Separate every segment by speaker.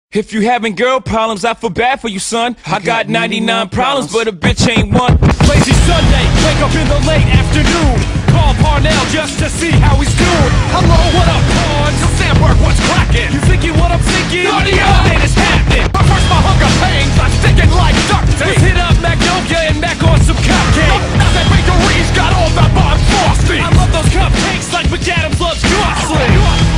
Speaker 1: If you having girl problems, I feel bad for you, son. I got 99 problems, but a bitch ain't one.
Speaker 2: Lazy Sunday, wake up in the late afternoon. Call Parnell just to see how he's doing. Hello, what up, Pawns? Sandberg, what's cracking? You thinking what I'm thinking? Naughty ain't it's happening. But first my hunger pains, I'm sticking like duct tape. Let's hit up Magnolia and Mac on some cupcakes. Now that bakery's got all the bomb frosting. I love those cupcakes like McAdams loves Gosling.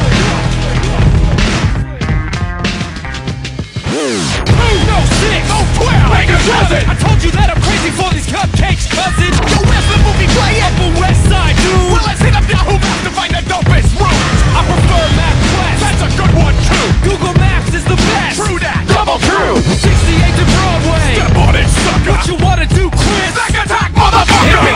Speaker 2: No 6, no 12, make a dozen. I told you that I'm crazy for these cupcakes, cousin. Yo, where's the movie playing? Upper West Side, dude. Well, let's hit up Yahoo Maps to find the dopest route. I prefer MapQuest, that's a good one too. Google Maps is the best. True that, double true. 68 to Broadway. Step on it, sucker. What you wanna do, Chris? Back attack, motherfucker.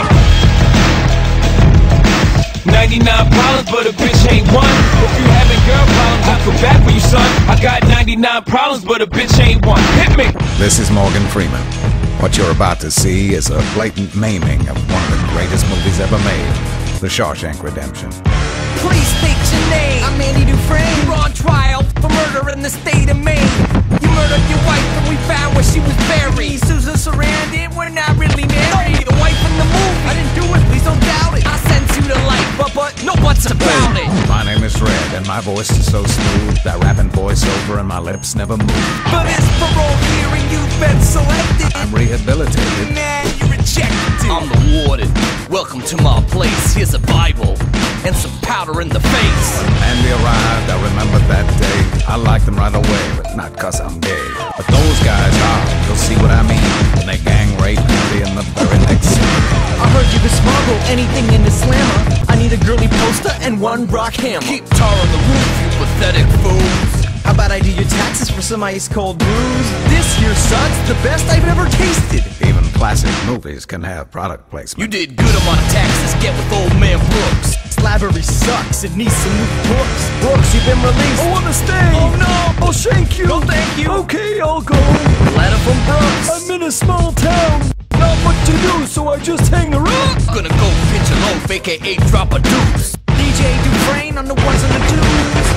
Speaker 1: 99 problems, but a bitch ain't one. If you having girl problems, I feel bad for you, son. I got 99 problems, but a bitch ain't one. Hit me!
Speaker 3: This is Morgan Freeman. What you're about to see is a blatant maiming of one of the greatest movies ever made, The Shawshank Redemption.
Speaker 4: Please state your name. I'm Andy Dufresne. You're on trial for murder in the state of Maine. You murdered your wife and we found where she was buried. Susan Sarandon, we're not really married. The wife in the movie. I didn't do it, please don't doubt it. I sent you to life, but no buts about it.
Speaker 3: My name is Red, and my voice is so smooth, that rapping voiceover and my lips never move.
Speaker 4: For this parole hearing, you've been selected.
Speaker 3: I'm rehabilitated.
Speaker 4: Nah, you're rejected.
Speaker 5: I'm the warden. Welcome to my place. Here's a Bible and some powder in the face.
Speaker 3: When Mandy arrived, I remembered that day. I liked them right away, but not 'cause I'm gay. But those guys are, you'll see what I mean, when they gang rape Mandy in the very next scene.
Speaker 4: I heard you can smuggle anything in the slammer. I need a girly poster and one rock hammer.
Speaker 5: Keep tar on the roof, you pathetic fools.
Speaker 4: How about I do your taxes for some ice cold brews? This here, son's the best I've ever tasted.
Speaker 3: Even classic movies can have product placement.
Speaker 5: You did good on my taxes, get with old man Brooks.
Speaker 4: Slavery sucks, it needs some new books. Brooks, you've been released. I wanna stay. Oh no, I'll shank you.
Speaker 5: No thank you.
Speaker 4: Okay, I'll go.
Speaker 5: Letter from Brooks.
Speaker 4: I'm in a small town. Not what to do, so I just hang around.
Speaker 5: Gonna go pitch a loaf, aka drop a deuce.
Speaker 4: DJ Dufresne on the ones and the twos.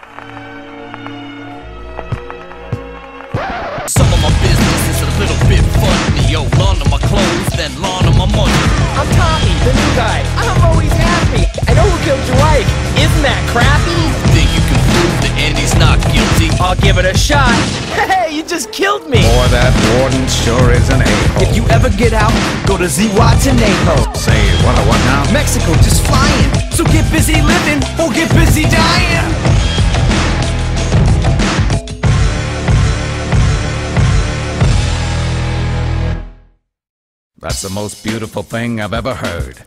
Speaker 5: Some of my business is a little bit funny. Yo, lawn on my clothes, then lawn on my money.
Speaker 4: I'm Tommy, the new guy. I'm always happy. I know who killed your wife. Isn't that crappy?
Speaker 5: Think you can prove that Andy's not guilty?
Speaker 4: I'll give it a shot. Hey, you just killed me.
Speaker 3: Boy, that warden sure is an a-hole.
Speaker 4: If you ever get out, go to Zihuatanejo.
Speaker 3: Say, what now?
Speaker 4: Mexico, just flying. So get busy living or get busy dying.
Speaker 3: That's the most beautiful thing I've ever heard.